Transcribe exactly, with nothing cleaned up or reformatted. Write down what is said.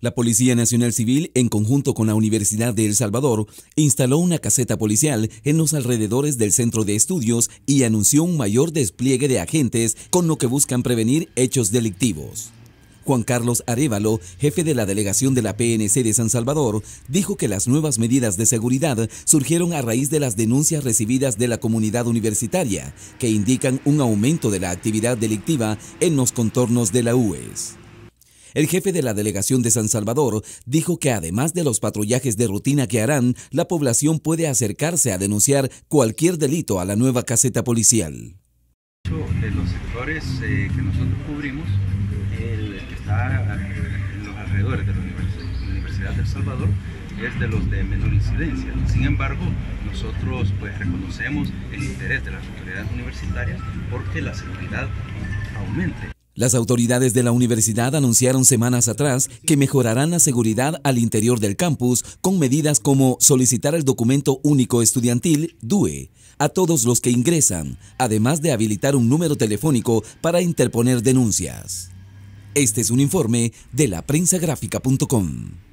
La Policía Nacional Civil, en conjunto con la Universidad de El Salvador, instaló una caseta policial en los alrededores del centro de estudios y anunció un mayor despliegue de agentes con lo que buscan prevenir hechos delictivos. Juan Carlos Arévalo, jefe de la delegación de la P N C de San Salvador, dijo que las nuevas medidas de seguridad surgieron a raíz de las denuncias recibidas de la comunidad universitaria, que indican un aumento de la actividad delictiva en los contornos de la U E S. El jefe de la delegación de San Salvador dijo que además de los patrullajes de rutina que harán, la población puede acercarse a denunciar cualquier delito a la nueva caseta policial. De los sectores eh, que nosotros cubrimos, el que está en los alrededores de la Universidad, Universidad de El Salvador, es de los de menor incidencia. Sin embargo, nosotros pues reconocemos el interés de las autoridades universitarias porque la seguridad aumente. Las autoridades de la universidad anunciaron semanas atrás que mejorarán la seguridad al interior del campus con medidas como solicitar el documento único estudiantil, D U E, a todos los que ingresan, además de habilitar un número telefónico para interponer denuncias. Este es un informe de la prensa gráfica punto com.